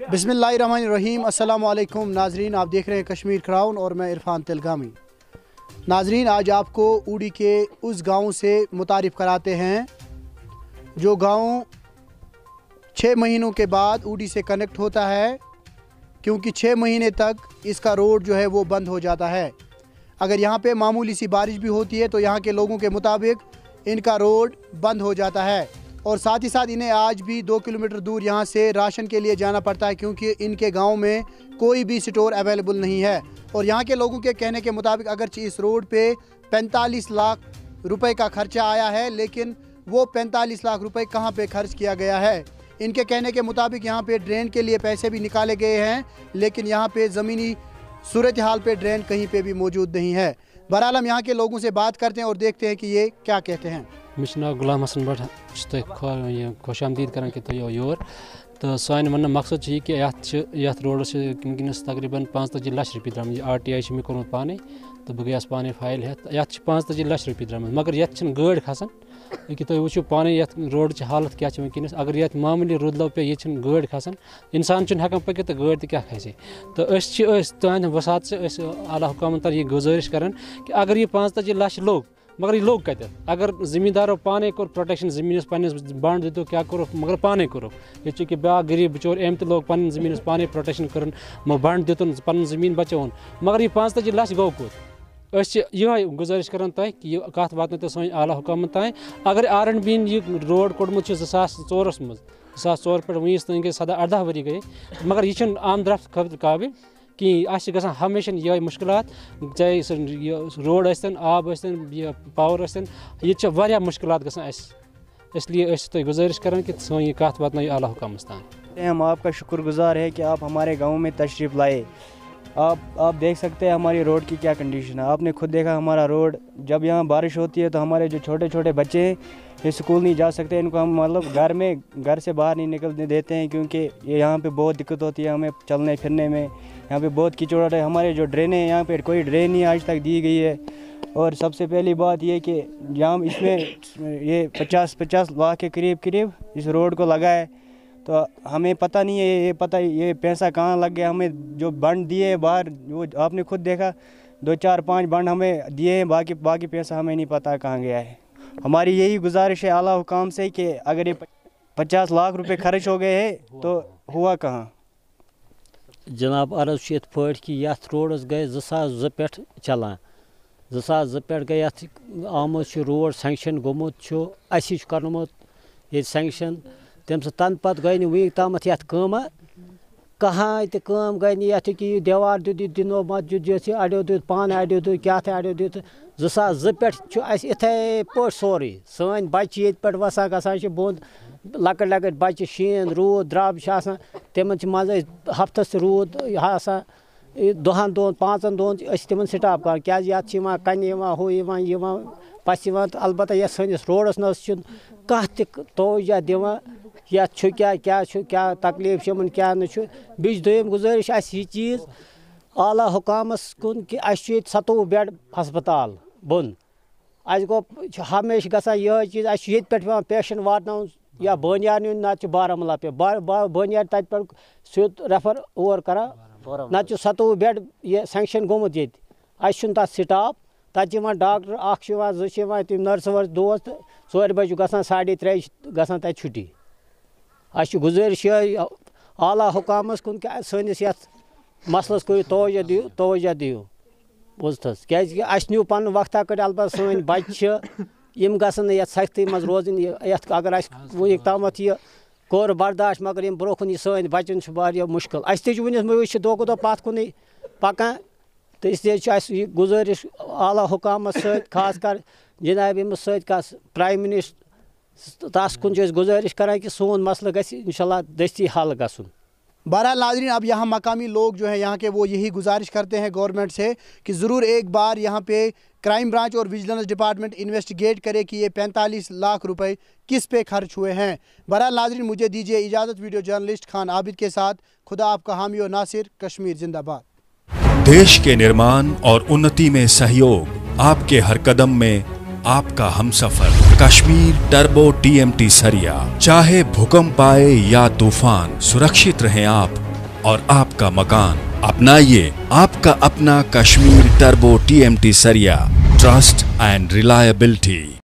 बिस्मिल्लाहिर्रहमानिर्रहीम। अस्सलाम वालेकुम नाजरीन, आप देख रहे हैं कश्मीर क्राउन और मैं इरफान तिलगामी। नाजरीन, आज आपको ऊडी के उस गांव से मुतारिफ़ कराते हैं जो गांव 6 महीनों के बाद ऊडी से कनेक्ट होता है, क्योंकि 6 महीने तक इसका रोड जो है वो बंद हो जाता है। अगर यहाँ पे मामूली सी बारिश भी होती है तो यहाँ के लोगों के मुताबिक इनका रोड बंद हो जाता है, और साथ ही साथ इन्हें आज भी 2 किलोमीटर दूर यहाँ से राशन के लिए जाना पड़ता है, क्योंकि इनके गांव में कोई भी स्टोर अवेलेबल नहीं है। और यहाँ के लोगों के कहने के मुताबिक अगरचे इस रोड पे 45 लाख रुपए का खर्चा आया है, लेकिन वो 45 लाख रुपए कहाँ पे खर्च किया गया है। इनके कहने के मुताबिक यहाँ पे ड्रेन के लिए पैसे भी निकाले गए हैं, लेकिन यहाँ पे ज़मीनी सूरत हाल पे ड्रेन कहीं पे भी मौजूद नहीं है। बहरहाल हम यहाँ के लोगों से बात करते हैं और देखते हैं कि ये क्या कहते हैं। नाव गुलाम हसन भट खुश आमदीद कर योर तो सान वन मकसद यह कि यथ रोडस वनकस तकरीबन 45 लाख रुपये द्राम RTI मे कोर्मुत पाने तो बह गया पाने फाइल हेत ये 45 लाख रुपये द्राम, मगर ये गाड़ खसान कि तुम वो पाने ये रोड हालत क्या वनकस। अगर ये मामूली रुदलो पे ये गाड़ खसान इंसान हेकान पकत तो गाड़ क्या खसे। तो तुहद वसात से आला हुकामन तर यह गुजारिश करान कि अगर ये 45 लाख लोग, मगर ये लोग कत अगर ज़मींदारों पाने कोर प्रोटेक्शन ज़मीन पानस बंड दितो क्या करो, मगर पाने करो ये कि ब्या गरीब बिचोर अम लोग पन ज़मीन पाने प्रोटेक्शन कर बंड दितुन पन ज़मीन बचौन, मगर ये 45 लाख गो कोत। यह गुजारिश करान तह कि यह कत वात तो सन आला हुकामन तान। अगर R&B यह रोड कोड़मुत 2004 मज 2004 पे वस तक गई 17-18 वरी गई, मगर यह आमदरफ्त खतर काबिल कि गसान हमेशा ये मुश्किलात, चाहे रोड आस्तन आब आस्तन यह पावर आस्तन, ये मुश्किलात गसान। इसलिए तो गुजारिश करें कि सो ये कत वात आला हुकामस तान। हम आपका शुक्रगुजार है कि आप हमारे गांव में तशरीफ़ लाए। आप देख सकते हैं हमारी रोड की क्या कंडीशन है। आपने खुद देखा हमारा रोड, जब यहाँ बारिश होती है तो हमारे जो छोटे छोटे बच्चे हैं ये स्कूल नहीं जा सकते, इनको हम मतलब घर से बाहर नहीं निकलने देते हैं, क्योंकि ये यहाँ पे बहुत दिक्कत होती है हमें चलने फिरने में। यहाँ पे बहुत कीचड़ है। हमारे जो ड्रेनें हैं यहाँ पे कोई ड्रेन नहीं आज तक दी गई है। और सबसे पहली बात ये कि यहाँ इसमें ये 50 लाख के करीब इस रोड को लगा है, तो हमें पता नहीं है ये पैसा कहाँ लग गया। हमें जो बंड दिए बाहर वो आपने खुद देखा, 2-4-5 बंड हमें दिए हैं, बाकी पैसा हमें नहीं पता कहाँ गया है। हमारी यही गुजारिश है आला हुकाम से कि अगर ये 50 लाख रुपए खर्च हो गए हैं तो हुआ कहाँ। जनाब अर्ज ये कि यथ रोडस गए 2002 पे चलान, 2002 पे गए आमुत रोड सेंक्शन गोमुत कर्मुत ये सेंक्शन तम पत गई वन तम ये कहाँ तम गई ये कि देवार दिनो मस्जिद अड़ो दुत पान अड़ो दुत क्या अड़ो दुत 2002 पे इथे पे सोरे सन बच्चे ये पे वसान गसान बोंद लकट लकट बच्चे शीन रूद द्रब तम मज हफ्तस रूद आसान 2-5 दोन तम स्टाप कर क्या कन हु पस अलबत्ता ये सनिस रोडस न कह तोजा दिवान या क्या तकलीफ क्या बीच दोम गुजारिश यह चीज़ आला हुकामस कुन कि 27 बेड हस्पताल बन गो हमेशा गसान यह चीज़ ये पे पेशेंट वातन या बनियार ना बारामूला पे बनियार तत पे सीध रेफर और करा ना 27 बेड ये सेंक्शन गोमुत ये तथ स्टाफ तत डॉक्टर 2 तम नर्स वर्स 2 4 बजे गसान 3:30 गसान तत छुट्टी। गुजारिश आला हुकामस कुन कि सनिस मसलस करो तवज्जो दियो बुझतस क्या न्यू पन वक्त कड़। अलबत्ता सन बच्चे यम गसन ये सख्ती मज रोजन अगर वुक तम यह कोर बर्दाश्त, मगर यम ब्रोखन सन बचन वारिया मुश्किल। वनिस दो दो पत कुन पकान, तो इसलिए गुजारिश आला हुकामस खास कर जनाब अमिस सस प्राइम मिनिस्टर तस कुन गुजारिश करान कि सोन मसला गस इंशाल्लाह दस्ती हल गसन। बहरहाल नाज़रीन, अब यहाँ मकामी लोग जो है यहाँ के वो यही गुजारिश करते हैं गवर्नमेंट से कि ज़रूर एक बार यहाँ पे क्राइम ब्रांच और विजिलेंस डिपार्टमेंट इन्वेस्टिगेट करे कि ये 45 लाख रुपए किस पे खर्च हुए हैं। बहरहाल नाज़रीन, मुझे दीजिए इजाज़त। वीडियो जर्नलिस्ट खान आबिद के साथ खुदा आपका हामी और नासिर। कश्मीर जिंदाबाद। देश के निर्माण और उन्नति में सहयोग आपके हर कदम में आपका हमसफर। कश्मीर टर्बो TMT सरिया। चाहे भूकंप आए या तूफान, सुरक्षित रहें आप और आपका मकान। अपनाइए आपका अपना कश्मीर टर्बो TMT सरिया, ट्रस्ट एंड रिलायबिलिटी।